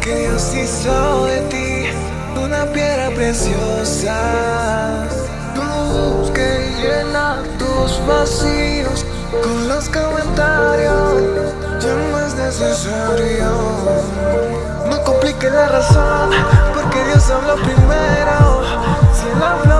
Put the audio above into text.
que Dios hizo de ti una piedra preciosa. Tú no busques llenar tus vacíos con los comentarios, ya no es necesario. No compliques la razón, porque Dios habló primero. Si Él habla